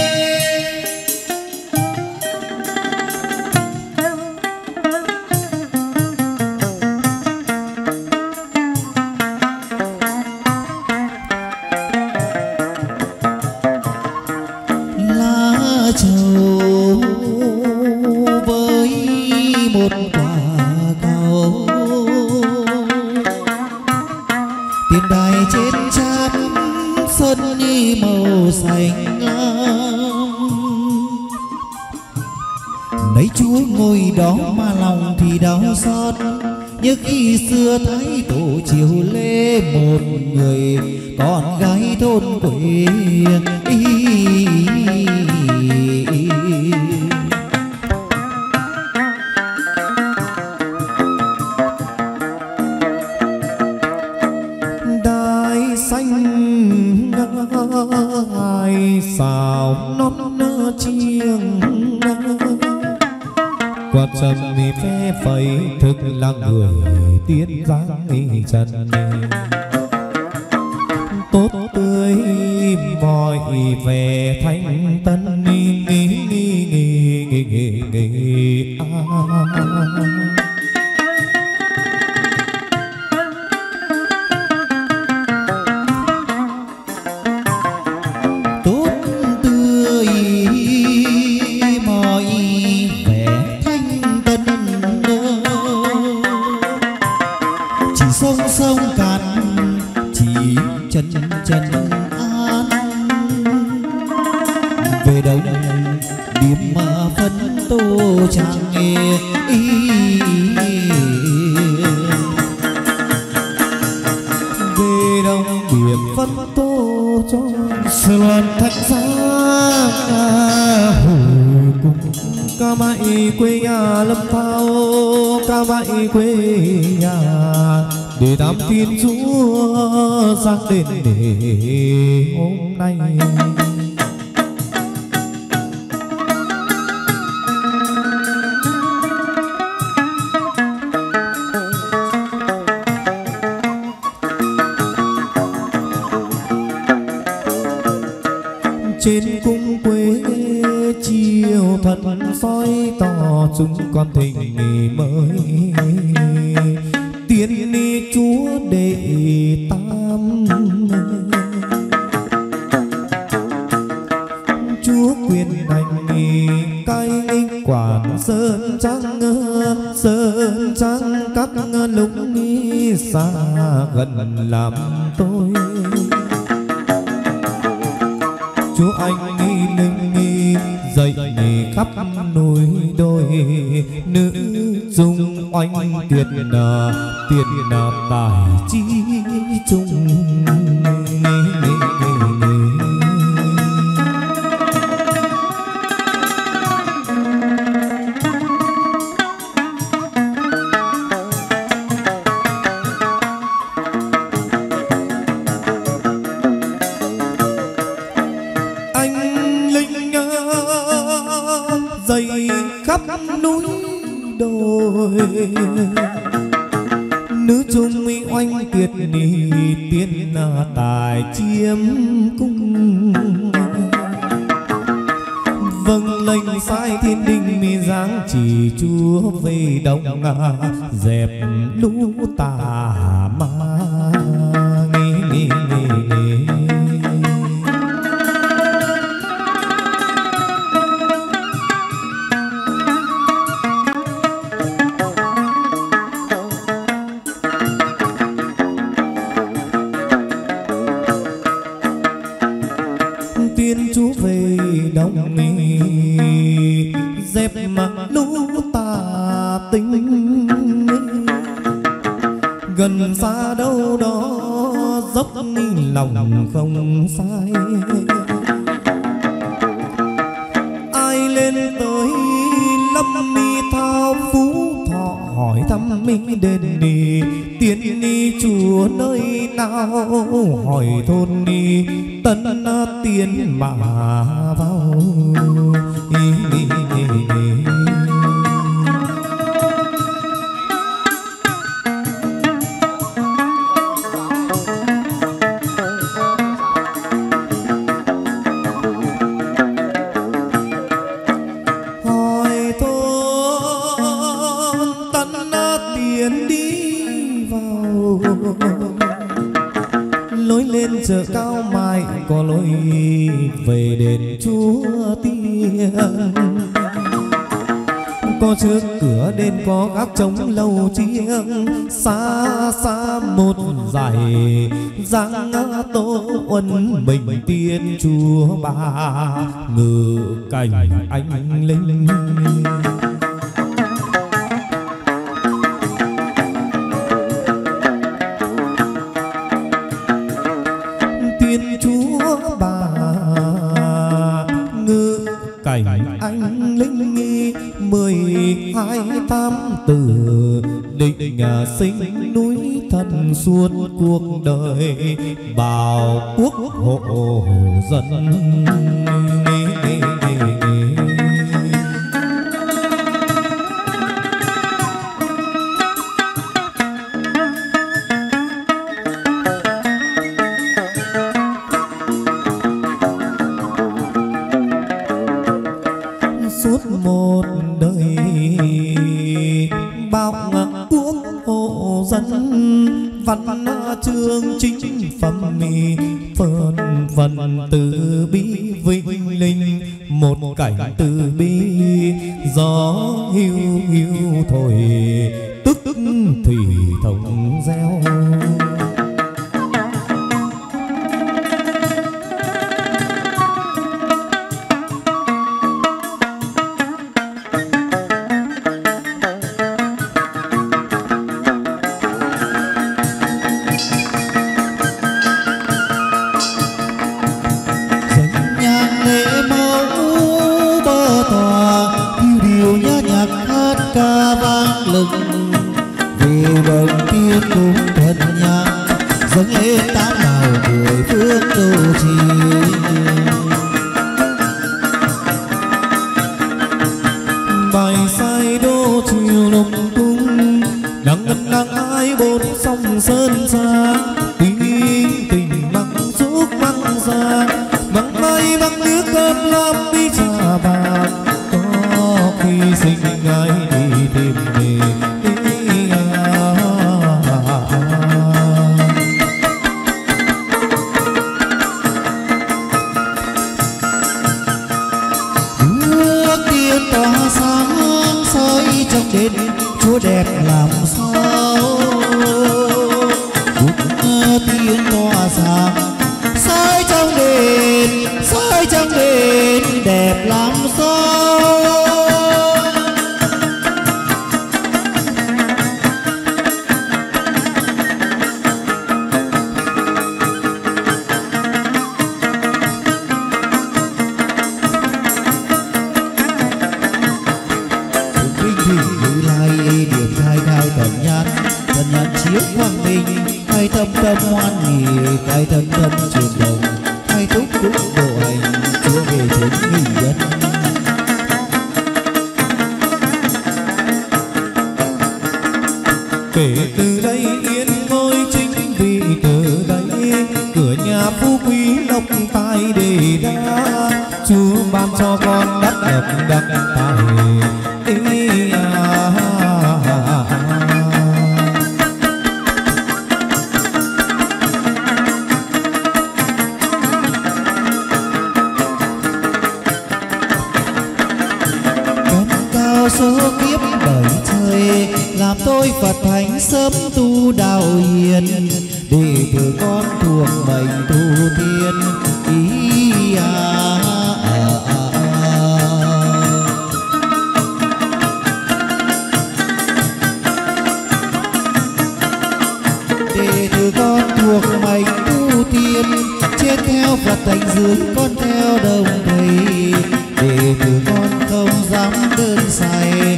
D: Lá trầu với một quả cầu, tiền đài trên trán sân như màu xanh lam, nấy Chúa ngồi đó mà lòng thì đau xót, như khi xưa thấy tổ chiều lê một người con gái thôn quê.
E: ai xào non nơ chiêng quạt trầm thì phe phẩy thực là người tiến dáng chân tốt tươi mọi vẻ thanh tân chân chân an về đâu điểm mà phân tô chẳng nghe về đâu điểm phân tô cho sài loan thạch giá hồi cùng ca mãi quê nhà lâm thao ca mãi quê nhà để tam thiên chúa sang đến để hôm nay trên cung quê chiều thật soi tỏ chúng con thình mới tiến đi chúa đệ tam chúa quyền hành cai quản sơn trắng các lúc xa gần làm tôi chúa anh nâng dậy khắp núi đồi nữ dung oanh tiền tài chi chung nữ trung mỹ oanh tuyệt ni tiên tài chiếm cung vâng lệnh sai thiên đình mi giáng chỉ chúa về đông dẹp lũ tà ma gần xa đâu đó dốc lòng không sai ai lên tới lâm mi thao phú thọ hỏi thăm mi đền đi tiến đi chùa nơi nào hỏi thôn đi tân tiến mà vào chợ cao mai có lối về đền chúa tiên có trước cửa đền có gác trống lầu chiêng xa xa một dải giang tô uẩn bình tiên chúa ba ngự cảnh anh linh anh linh nghi 12 tám từ định sinh núi thần suốt cuộc đời bảo quốc hộ dân suốt một đời bao quốc hộ dân văn chương chính phẩm phần phần từ bi vinh linh một cảnh từ bi gió hiu hiu thổi tức thủy thống reo lắm bí trà vàng, có khi sinh ai đi tìm về.
D: Nước tiên tỏa sáng soi trong đêm Chúa đẹp làm sao. Nước tiên tỏa sáng soi trong đêm đẹp làm sao. Chiếu quang minh hay tâm tâm hoan hỷ, hay thân tâm chuyển động, hay túc túc độ hành, Chúa về chốn nghỉ dân.
E: Kể từ đây yên ngôi chính vì từ đây cửa nhà phú quý lộc tài đề đa, Chúa ban cho con đắc độc đắc tài.
D: Số kiếp đời trời làm tôi Phật thánh sớm tu đạo hiền, để từ con thuộc mệnh tu tiên ý để từ con thuộc mệnh tu tiên, trên theo Phật thánh dưới con theo đồng thầy, để từ con không dám đơn sai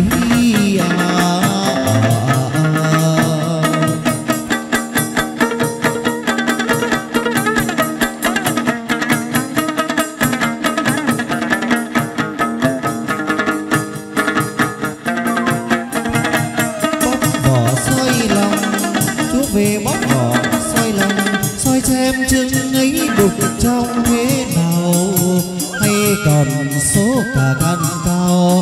D: bóc vỏ xoay lòng, Chúa về bóc vỏ xoay lòng, soi xem chứng ấy đục trong thế nào, hay còn số cả căn cao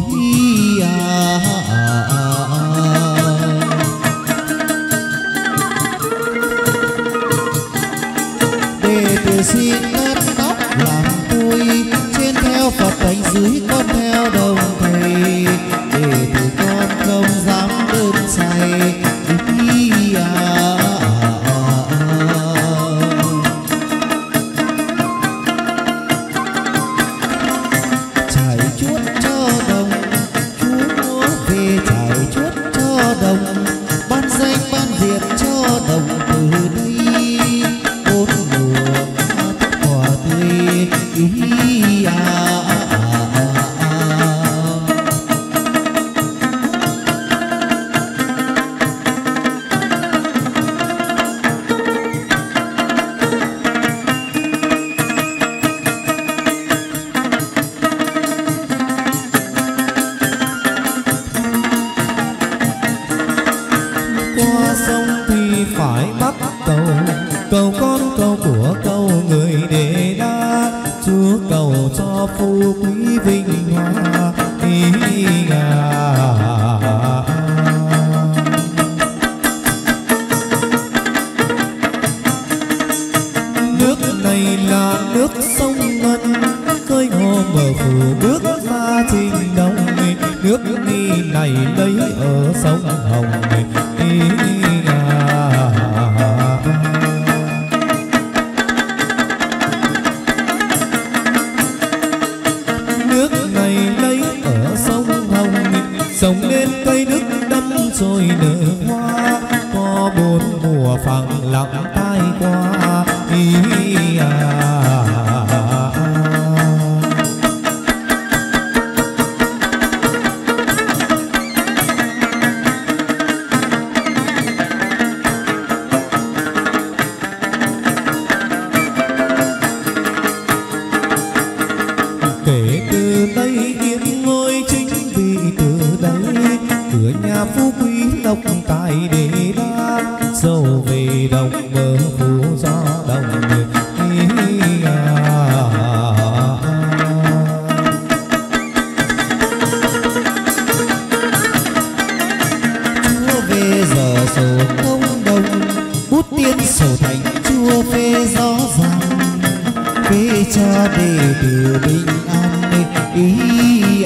D: Đệ tử xin cắt tóc làm tôi, trên theo Phật thánh dưới con theo đồng thầy, đệ tử con không dám đơn sai trải chuốt cho đồng, Chúa về trải chuốt cho đồng, ban danh ban diệt cho đồng từ đây, bốn mùa thất quả tươi
E: Qua sông thì phải bắt cầu, cầu con cầu của cầu người đề đa, Chúa cầu cho phú quý vinh hoa Nước này là nước sông Ngân, khơi hồ mở phủ bước ra trình đông, nước đi này lấy ở sông Hồng. Nước này lấy ở sông Hồng, sông lên cây nước đâm rồi nở hoa, có bốn mùa phẳng lặng tai qua Kể từ đây yên ngôi chính vì từ đây cửa nhà phú quý lộc tài đề đa, dầu về đồng bờ phủ gió đồng mưa phê gió rằng phê cho để điều bình an ý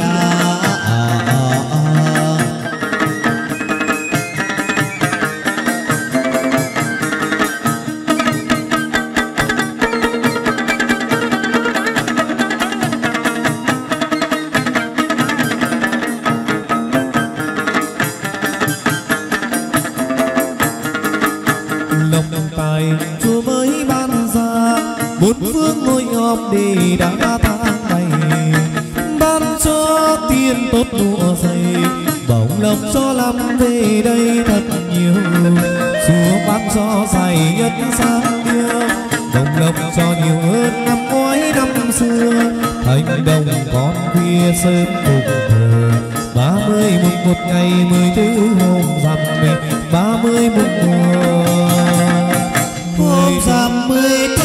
D: Chúa mới ban ra một phương ngôi họp để đã tháng này, ban cho tiền tốt lụa dày, bổng lộc cho làm về đây thật nhiều. Chúa ban cho dài nhất sáng kia, bổng lộc cho nhiều hơn năm ngoái năm xưa. Thành đồng con khuya sớm cùng thờ 30 mùng 1 ngày 14 hôm rằm 30 mùng 1
E: hôm rằm 14.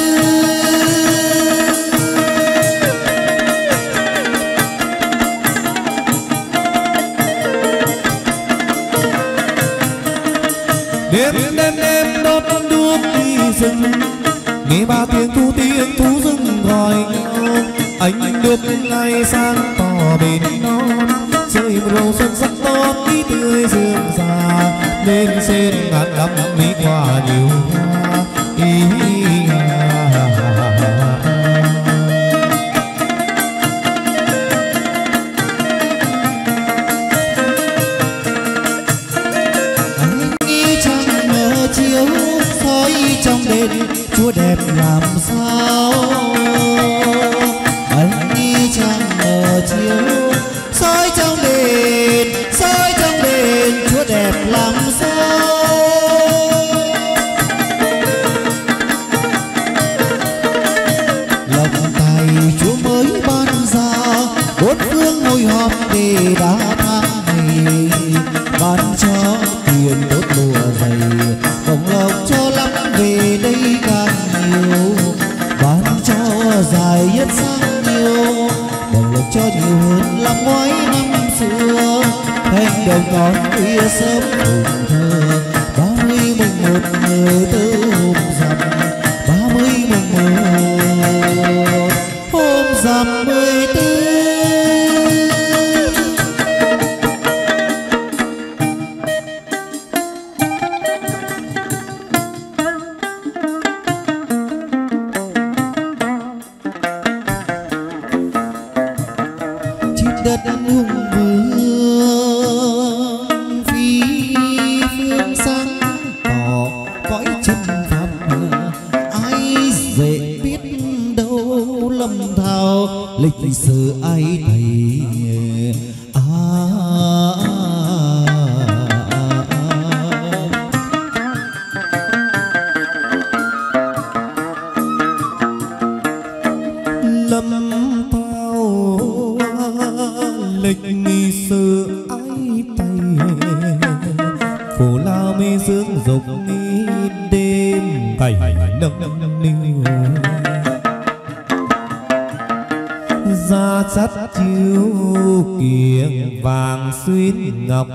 D: Đêm đốt đuốc đi rừng, nghe ba tiếng thú rừng gọi nhau. Ánh nước ngày sáng tỏ bên non, trời một đầu xuân sắc tốt ý tươi rương già, nên sen ngàn năm mỹ quả nhiều hoa ý
E: chiếu soi trong đền Chúa đẹp làm sao. Anh đi trăng mờ chiếu soi trong đền Chúa đẹp làm sao. Lòng tài Chúa mới ban ra bốn phương ngồi họp để đã tháng này, ban cho tiền tốt lụa dày, bổng lộc cho lắm về đây càng nhiều, ban cho dài nhất sang nhiều, bổng lộc cho nhiều hơn năm ngoái năm xưa. Thành đồng con khuya sớm cùng thơ 30 mùng 1 14 hôm rằm 30 mùng 1 hôm rằm 14. Đất hùng vương phi phương sáng tỏ cõi chân pháp, ai dễ biết đâu lâm thao lịch sử ai thầy
D: lâm thao lịch nghi sự ai tay, phù lao mê dương dục nghi đêm cày nâng niu, da chắt chiếu kiềng vàng xuyên ngọc,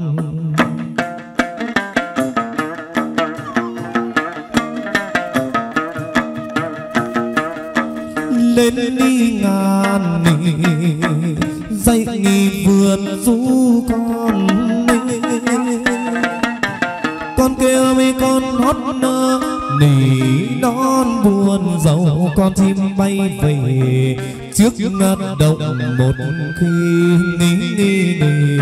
D: lên đi ngàn dạy nghỉ vườn du con kêu mấy con hót nơ nỉ non buồn dầu, con chim bay về trước ngất động một khi nghi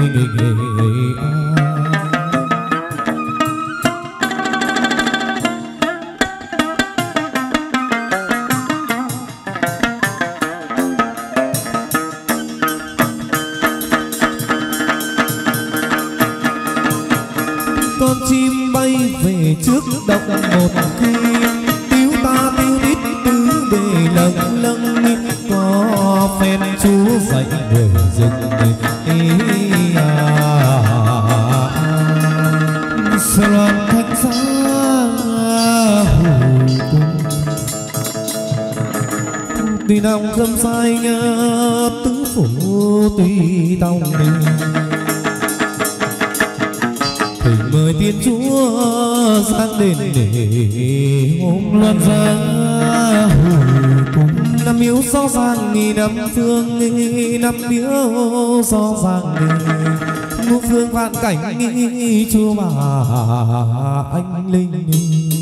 D: con chim bay về trước động một khi, tiêu ta tiêu đít tứ bề lâng lâng, có phen chú dạy người rừng sờn thanh xa tuy nòng dâm sai nhớ tứ phủ tuy tông đi thì mới mời tiên chúa sang đền để hôm loan ra cùng năm miếu rõ ràng nghi năm phương năm miếu rõ ràng ngũ phương vạn cảnh chúa bà anh linh